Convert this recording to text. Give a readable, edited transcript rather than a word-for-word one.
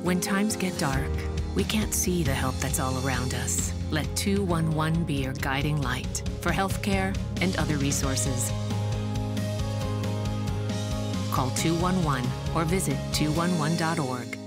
When times get dark, we can't see the help that's all around us. Let 211 be your guiding light for healthcare and other resources. Call 211 or visit 211.org.